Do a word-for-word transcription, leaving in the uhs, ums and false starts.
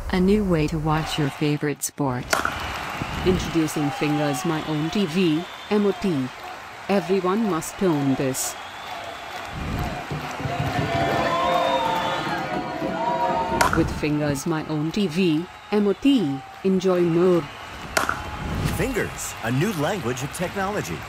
A new way to watch your favorite sport. Introducing Fingers My Own T V, M O T. Everyone must own this. With Fingers My Own T V, M O T, enjoy more. Fingers, a new language of technology.